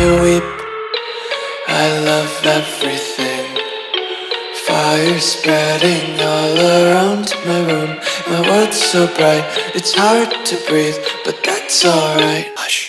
you weep. I love everything. Fire spreading all around my room. My world's so bright, it's hard to breathe, but that's alright. Hush.